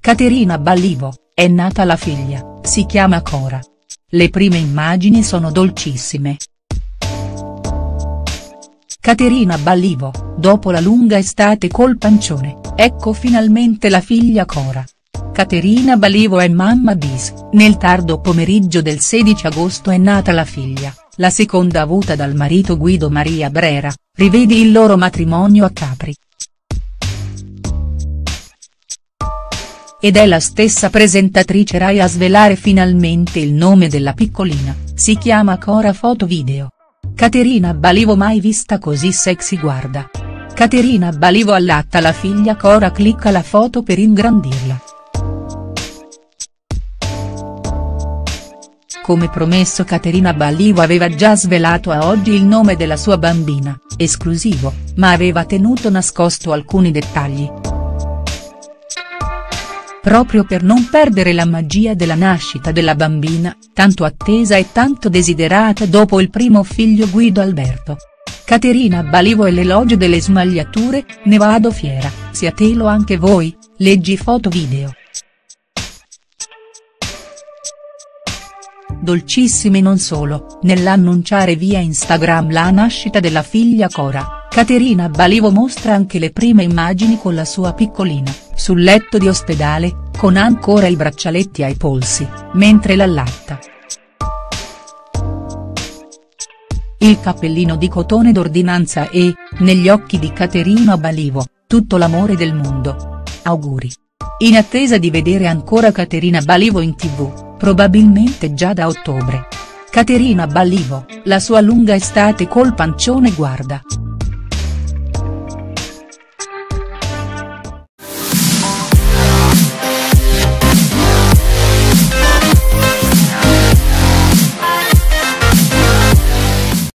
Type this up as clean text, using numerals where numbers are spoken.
Caterina Ballivo, è nata la figlia, si chiama Cora. Le prime immagini sono dolcissime. Caterina Ballivo, dopo la lunga estate col pancione, ecco finalmente la figlia Cora. Caterina Ballivo è mamma bis, nel tardo pomeriggio del 16 agosto è nata la figlia, la seconda avuta dal marito Guido Maria Brera, rivedi il loro matrimonio a Capri. Ed è la stessa presentatrice Rai a svelare finalmente il nome della piccolina, si chiama Cora. Foto video. Caterina Ballivo mai vista così sexy, guarda. Caterina Ballivo allatta la figlia Cora, clicca la foto per ingrandirla. Come promesso, Caterina Ballivo aveva già svelato a oggi il nome della sua bambina, esclusivo, ma aveva tenuto nascosto alcuni dettagli. Proprio per non perdere la magia della nascita della bambina, tanto attesa e tanto desiderata dopo il primo figlio Guido Alberto. Caterina Ballivo e l'elogio delle smagliature, ne vado fiera, siatelo anche voi, leggi foto video. Dolcissime non solo, nell'annunciare via Instagram la nascita della figlia Cora, Caterina Ballivo mostra anche le prime immagini con la sua piccolina, sul letto di ospedale, con ancora i braccialetti ai polsi, mentre l'allatta. Il cappellino di cotone d'ordinanza e, negli occhi di Caterina Ballivo, tutto l'amore del mondo. Auguri. In attesa di vedere ancora Caterina Ballivo in TV, probabilmente già da ottobre. Caterina Ballivo, la sua lunga estate col pancione, guarda.